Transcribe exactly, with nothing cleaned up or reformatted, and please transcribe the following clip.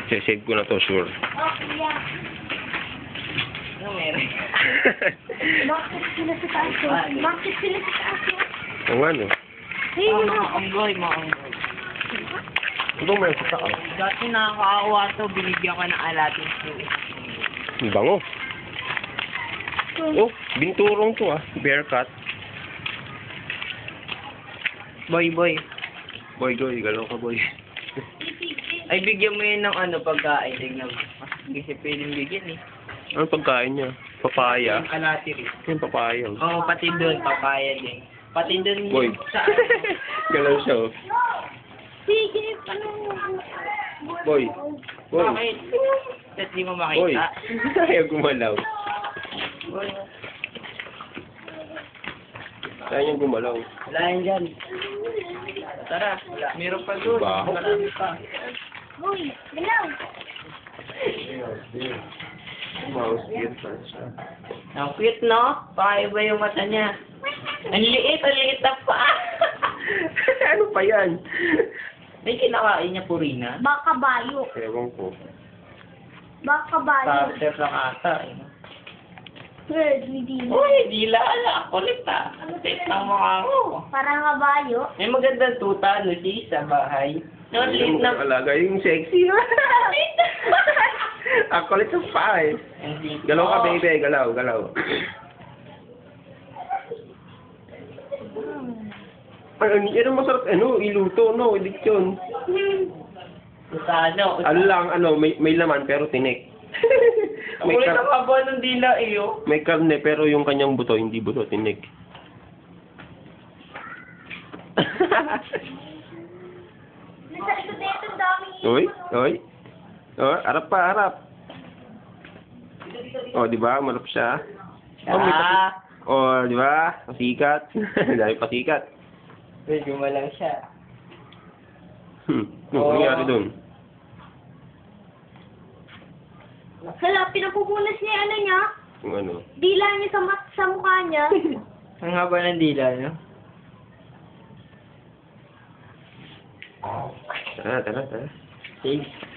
Sisave ko na to, sure. Oh, yeah. Ano meron? Bakit sila sa taas? Bakit sila sa taas? Oo nga, no? Hey, Oh, mga... mga unggoy, mga unggoy. Ito may sa taas. Dati nakakaawa to, binigyan ka ng alatin ko. Ang bango. Oh, binturong to ah. Bear cat. Boy, boy. Boy, boy, galaw ka, boy. Ay, bigyan mo yun ng ano, pagkain. Tignan mo. Hindi siya pwedeng bigyan eh. Ano pagkain niya? Papaya. Yung alatin eh. Yung papaya. Oo, oh, pati doon, papaya din. Pati doon Boy. yung sa ano. Galaw siya, oh. Sige, ano? Boy. Boy. Bakit? Ba't di mo Boy. makita? Ayaw gumalaw. Boy. Saan yung gumalaw? Wala yan dyan. Tara, meron pa doon. Baho. Marami pa. Uy, galaw. Mouse ear pa siya. Ang cute, no? Pakaiba yung mata niya. Ang liit, ang liit na pa. Ano pa yan? May kinakain niya purina. Baka bayo. Ewan ko. Baka bayo. Starter lang ata. Eh. Bird, hindi na. Uy, dila ala. Kulit ah. Ano tit ng mukha ko? Parang kabayo. May magandang tuta, Lucy, sa bahay. No, Yung lit na. alaga, yung sexy. Ang kulit sa pa eh. Galaw ka, baby. Galaw, galaw. Ay, ano, ano masarap, ano, iluto, no, lechon. Tuta, ano? Ano lang, ano, may, may laman pero tinik. Ang may, kulit kar ang haba ng dila, iyo. may karne pero yung kanyang buto, hindi buto, tinik. Nasa ito dito, ang daming Oy, oy. Oh, harap pa, harap. Oh, di ba? Malap siya. Oh, may pasi- Ah, oh, di ba? Pasikat. Dahil pasikat. may gumalang siya. Hmm. Ano Oh. nangyari dun? Hala, pinapupunas niya yung ano niya. Yung ano? Dila niya sa, mat sa mukha niya. Ang haba ng dila, no? Tara, tara, tara. Sige.